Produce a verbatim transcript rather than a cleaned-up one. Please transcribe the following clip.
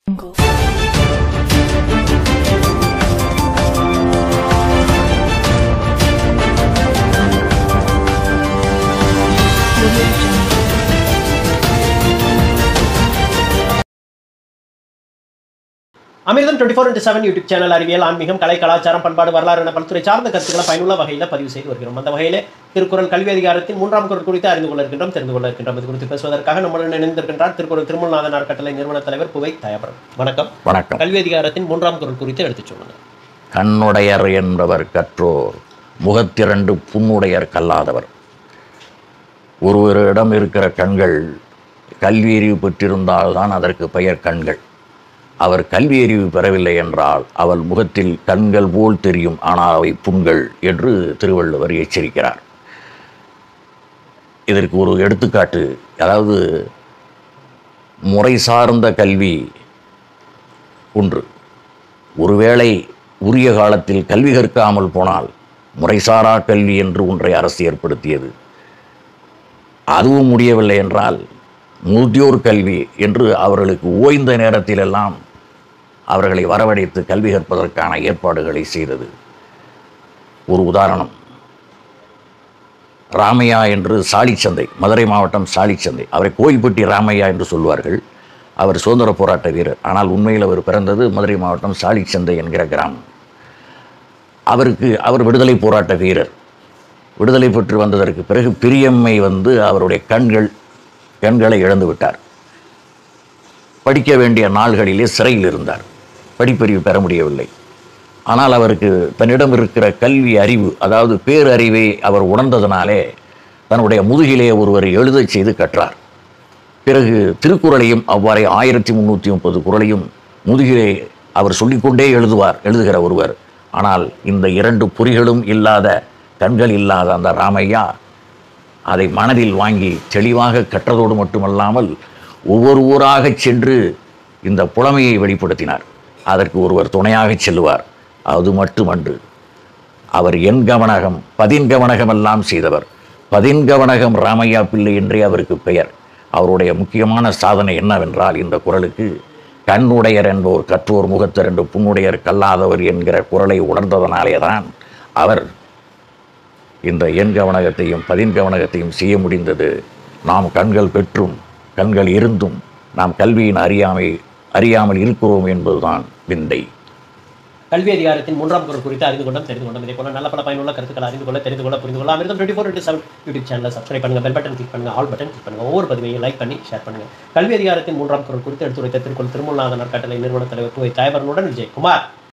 அமிர்தம் twenty four into seven YouTube channel அறிவியல் ஆன்மீகம் கலை கலாச்சாரம் பண்பாடு வரலாறு என பல்துறை சார்ந்த கருத்துக்களை பயனுள்ள வகையில் பதிவு செய்து வருகிறோம். அந்த வகையிலே திருக்குறள் கல்வி அதிகாரத்தின் மூன்றாம் குறள் குறித்து அறிந்து கொள்ள இருக்கின்றோம் தெரிந்து கொள்ள இருக்கின்றோம். இது குறித்து பேசுவதற்காக நம்முடன் இணைந்திருக்கின்றார் திருக்குறள் திருமூலநாதன் அறக்கட்டளை நிறுவன தலைவர் புவை தயாபரம். வணக்கம். வணக்கம். கல்வி அதிகாரத்தின் மூன்றாம் குறள் குறித்து எடுத்துச் சொல்லுங்க. கண்ணுடையர் என்பவர் கற்றோர், முகத்திரண்டு புண்ணுடையர் கல்லாதவர். ஒருவரிடம் இருக்கிற கண்கள் கல்வி அறிவு பெற்றிருந்தால்தான் அதற்கு பெயர் கண்கள். அவர் கல்வி அறிவு பெறவில்லை என்றால் அவள் முகத்தில் கண்கள் போல் தெரியும், ஆனால் அவை புண்கள் என்று திருவள்ளுவர் எச்சரிக்கிறார். இதற்கு ஒரு எடுத்துக்காட்டு, அதாவது முறை சார்ந்த கல்வி ஒன்று. ஒருவேளை உரிய காலத்தில் கல்வி கற்காமல் போனால் முறைசாரா கல்வி என்று ஒன்றை அரசு ஏற்படுத்தியது. அதுவும் முடியவில்லை என்றால் முதியோர் கல்வி என்று அவர்களுக்கு ஓய்ந்த நேரத்திலெல்லாம் அவர்களை வரவழைத்து கல்வி கற்பதற்கான ஏற்பாடுகளை செய்தது. ஒரு உதாரணம், ராமையா என்று சாலிச்சந்தை, மதுரை மாவட்டம் சாலிச்சந்தை, அவரை கோயில்பட்டி ராமையா என்று சொல்வார்கள். அவர் சுதந்திர போராட்ட வீரர், ஆனால் உண்மையில் அவர் பிறந்தது மதுரை மாவட்டம் சாலிச்சந்தை என்கிற கிராமம். அவருக்கு அவர் விடுதலை போராட்ட வீரர். விடுதலை பெற்று வந்ததற்கு பிறகு பிரியம்மை வந்து அவருடைய கண்கள் கண்களை இழந்து விட்டார். படிக்க வேண்டிய நாள்களிலே சிறையில் இருந்தார். படிப்பறிவு பெற முடியவில்லை. ஆனால் அவருக்கு தன்னிடம் இருக்கிற கல்வி அறிவு, அதாவது பேரறிவை அவர் உணர்ந்ததனாலே தன்னுடைய முதுகிலே ஒருவர் எழுதச் செய்து கற்றார். பிறகு திருக்குறளையும் அவ்வாறே ஆயிரத்தி முந்நூற்றி முப்பது குறளையும் முதுகிலே அவர் சொல்லிக்கொண்டே எழுதுவார், எழுதுகிற ஒருவர். ஆனால் இந்த இரண்டு பொறிகளும் இல்லாத, கண்கள் இல்லாத அந்த ராமையா அதை மனதில் வாங்கி தெளிவாக கற்றதோடு மட்டுமல்லாமல் ஒவ்வொரு ஊராக சென்று இந்த புலமையை வெளிப்படுத்தினார். அதற்கு ஒருவர் துணையாக செல்லுவார். அது மட்டுமன்று, அவர் என் கவனகம் பதின்கவனகம் எல்லாம் செய்தவர். பதின்கவனகம் ராமையா பிள்ளை என்றே அவருக்கு பெயர். அவருடைய முக்கியமான சாதனை என்னவென்றால், இந்த குறளுக்கு கண்ணுடையர் என்போர் கற்றோர், முகத்தர் என்று புண்ணுடையர் கல்லாதவர் என்கிற குறளை உணர்ந்ததனாலே தான் அவர் இந்த எண் கவனகத்தையும் பதின் கவனகத்தையும் செய்ய முடிந்தது. நாம் கண்கள் பெற்றும் கண்கள் இருந்தும் நாம் கல்வியின் அறியாமை அறியாமல் இருக்கிறோம் என்பதுதான் விந்தை. கல்வி அதிகாரத்தின் மூன்றாம் குறள் குறித்து அறிந்து கொண்டோம் தெரிந்து கொண்டோம். இதே போல நல்ல பல பயனுள்ள கருத்துக்களை அறிந்து கொள்ள தெரிந்து கொள்ள புரிந்து கொள்ள Amirtham twenty four into seven YouTube சேனலை சப்ஸ்கிரைப் பண்ணுங்க, பெல் பட்டன் கிளிக் பண்ணுங்க, ஆல் பட்டன் கிளிக் பண்ணுங்க, ஒவ்வொரு பதிவையும் லைக் பண்ணி ஷேர் பண்ணுங்க. கல்வி அதிகாரத்தின் மூன்றாம் குறள் குறித்து எடுத்துரைத்த திருக்குறள் திருமூலநாதன் அறக்கட்டளை நிறுவன தலைவர் புவை தயாபரனுடன் விஜயகுமார்.